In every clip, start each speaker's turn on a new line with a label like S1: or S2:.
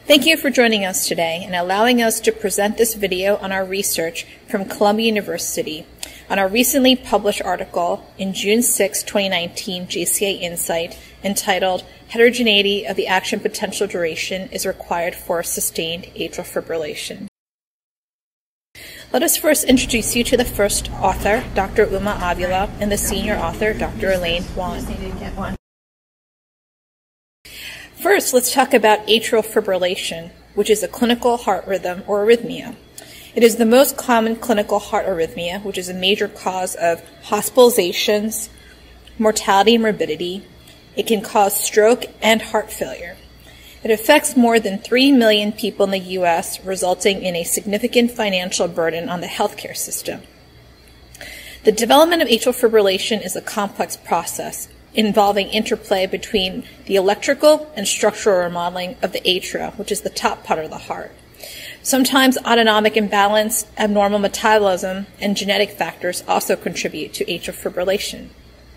S1: Thank you for joining us today and allowing us to present this video on our research from Columbia University on our recently published article in June 6, 2019 JCA Insight entitled Heterogeneity of the Action Potential Duration is Required for Sustained Atrial Fibrillation. Let us first introduce you to the first author, Dr. Uma Avila, and the senior author, Dr. Elaine Wan. First, let's talk about atrial fibrillation, which is a clinical heart rhythm or arrhythmia. It is the most common clinical heart arrhythmia, which is a major cause of hospitalizations, mortality and morbidity. It can cause stroke and heart failure. It affects more than 3 million people in the U.S., resulting in a significant financial burden on the healthcare system. The development of atrial fibrillation is a complex process involving interplay between the electrical and structural remodeling of the atria, which is the top part of the heart. Sometimes autonomic imbalance, abnormal metabolism, and genetic factors also contribute to atrial fibrillation.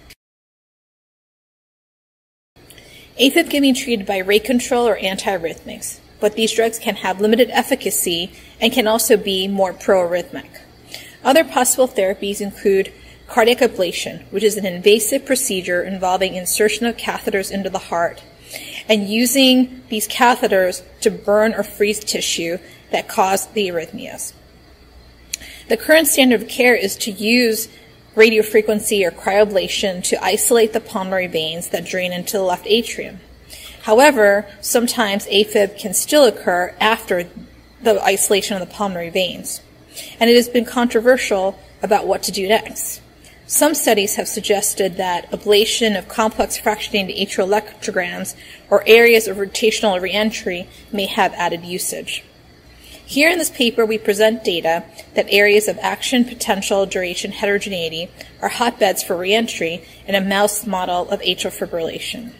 S1: AFib can be treated by rate control or antiarrhythmics, but these drugs can have limited efficacy and can also be more pro-arrhythmic. Other possible therapies include cardiac ablation, which is an invasive procedure involving insertion of catheters into the heart and using these catheters to burn or freeze tissue that cause the arrhythmias. The current standard of care is to use radiofrequency or cryoablation to isolate the pulmonary veins that drain into the left atrium. However, sometimes AFib can still occur after the isolation of the pulmonary veins, and it has been controversial about what to do next. Some studies have suggested that ablation of complex fractionated atrial electrograms or areas of rotational reentry may have added usage. Here in this paper, we present data that areas of action, potential, duration, heterogeneity are hotbeds for reentry in a mouse model of atrial fibrillation.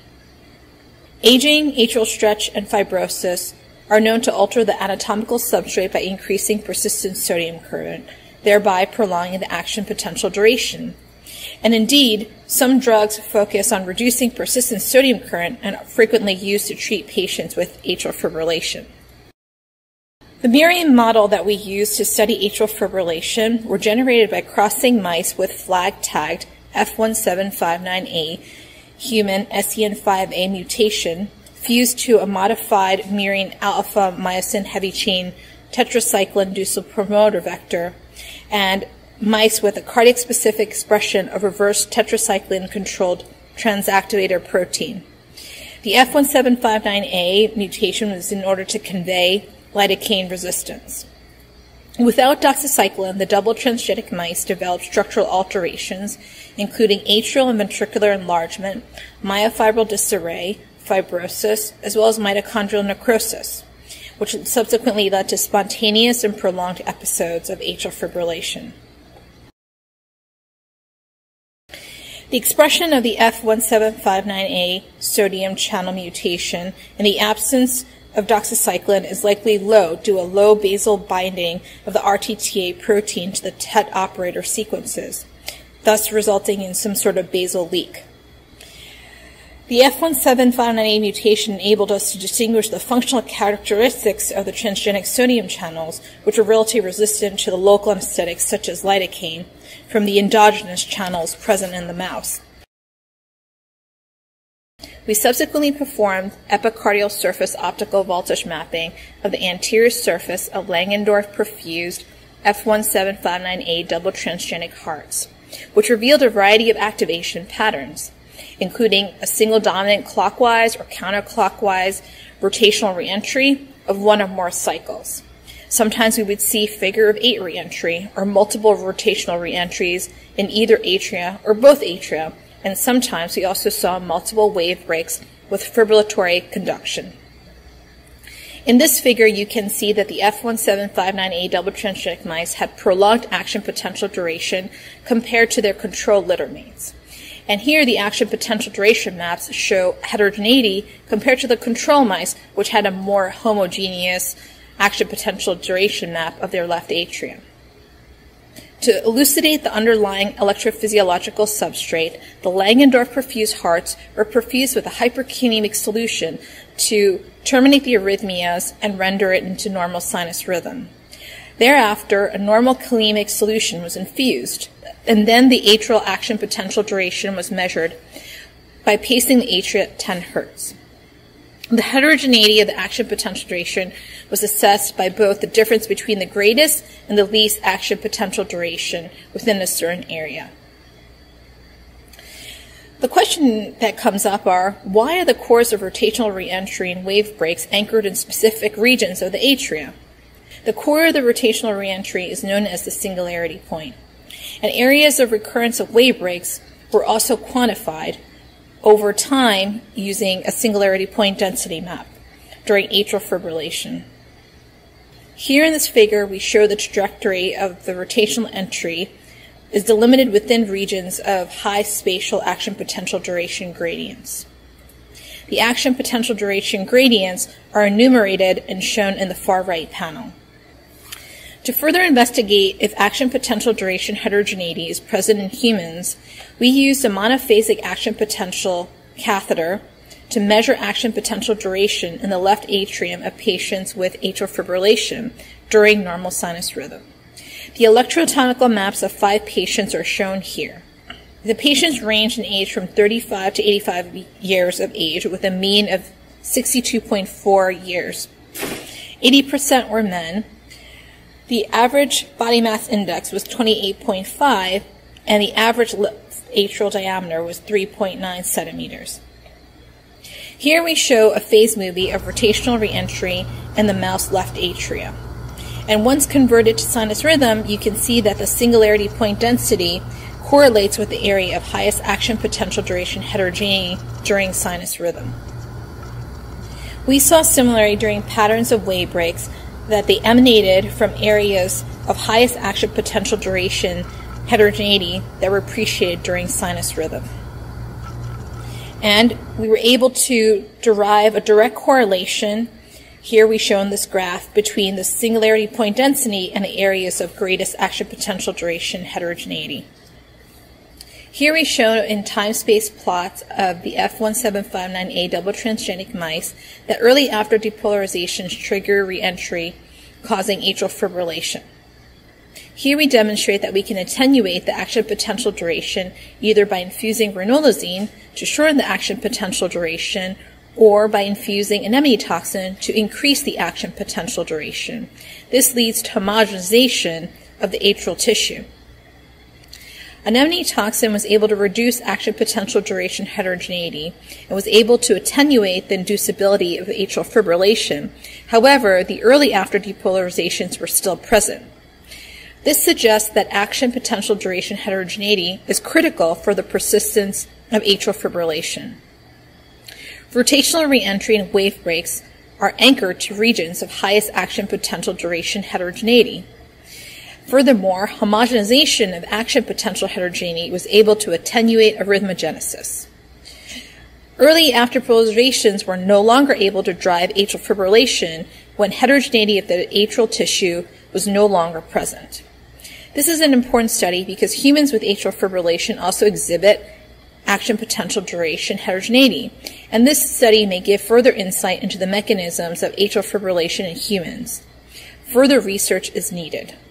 S1: Aging, atrial stretch, and fibrosis are known to alter the anatomical substrate by increasing persistent sodium current, thereby prolonging the action potential duration. And indeed, some drugs focus on reducing persistent sodium current and are frequently used to treat patients with atrial fibrillation. The murine model that we use to study atrial fibrillation were generated by crossing mice with flag-tagged F1759A human SEN5A mutation fused to a modified murine alpha-myosin heavy chain tetracycline inducible promoter vector and mice with a cardiac-specific expression of reverse tetracycline-controlled transactivator protein. The F1759A mutation was in order to convey lidocaine resistance. Without doxycycline, the double transgenic mice developed structural alterations, including atrial and ventricular enlargement, myofibril disarray, fibrosis, as well as mitochondrial necrosis, which subsequently led to spontaneous and prolonged episodes of atrial fibrillation. The expression of the F1759A sodium channel mutation in the absence of doxycycline is likely low due to a low basal binding of the RTTA protein to the TET operator sequences, thus resulting in some sort of basal leak. The F1759A mutation enabled us to distinguish the functional characteristics of the transgenic sodium channels, which are relatively resistant to the local anesthetics such as lidocaine, from the endogenous channels present in the mouse. We subsequently performed epicardial surface optical voltage mapping of the anterior surface of Langendorf-perfused F1759A double transgenic hearts, which revealed a variety of activation patterns, including a single dominant clockwise or counterclockwise rotational reentry of one or more cycles. Sometimes we would see figure of 8 reentry or multiple rotational reentries in either atria or both atria, and sometimes we also saw multiple wave breaks with fibrillatory conduction. In this figure, you can see that the F1759A double transgenic mice had prolonged action potential duration compared to their control littermates. And here the action potential duration maps show heterogeneity compared to the control mice, which had a more homogeneous action potential duration map of their left atrium. To elucidate the underlying electrophysiological substrate, the Langendorf perfused hearts were perfused with a hyperkinemic solution to terminate the arrhythmias and render it into normal sinus rhythm. Thereafter, a normal kalemic solution was infused, and then the atrial action potential duration was measured by pacing the atria at 10 Hz. The heterogeneity of the action potential duration was assessed by both the difference between the greatest and the least action potential duration within a certain area. The question that comes up are, why are the cores of rotational reentry and wave breaks anchored in specific regions of the atria? The core of the rotational reentry is known as the singularity point, and areas of recurrence of wave breaks were also quantified over time using a singularity point density map during atrial fibrillation. Here in this figure, we show the trajectory of the rotational entry is delimited within regions of high spatial action potential duration gradients. The action potential duration gradients are enumerated and shown in the far right panel. To further investigate if action potential duration heterogeneity is present in humans, we used a monophasic action potential catheter to measure action potential duration in the left atrium of patients with atrial fibrillation during normal sinus rhythm. The electroanatomical maps of 5 patients are shown here. The patients ranged in age from 35 to 85 years of age with a mean of 62.4 years. 80% were men. The average body mass index was 28.5, and the average atrial diameter was 3.9 centimeters. Here we show a phase movie of rotational reentry in the mouse left atria. And once converted to sinus rhythm, you can see that the singularity point density correlates with the area of highest action potential duration heterogeneity during sinus rhythm. We saw similarly during patterns of wave breaks that they emanated from areas of highest action potential duration heterogeneity that were appreciated during sinus rhythm. And we were able to derive a direct correlation, here we show in this graph, between the singularity point density and the areas of greatest action potential duration heterogeneity. Here we show in time-space plots of the F1759A double transgenic mice that early after depolarizations trigger reentry, causing atrial fibrillation. Here we demonstrate that we can attenuate the action potential duration either by infusing ranolazine to shorten the action potential duration or by infusing anemone toxin to increase the action potential duration. This leads to homogenization of the atrial tissue. Anemone toxin was able to reduce action potential duration heterogeneity and was able to attenuate the inducibility of atrial fibrillation. However, the early after depolarizations were still present. This suggests that action potential duration heterogeneity is critical for the persistence of atrial fibrillation. Rotational reentry and wave breaks are anchored to regions of highest action potential duration heterogeneity. Furthermore, homogenization of action potential heterogeneity was able to attenuate arrhythmogenesis. Early after polarizations were no longer able to drive atrial fibrillation when heterogeneity of the atrial tissue was no longer present. This is an important study because humans with atrial fibrillation also exhibit action potential duration heterogeneity, and this study may give further insight into the mechanisms of atrial fibrillation in humans. Further research is needed.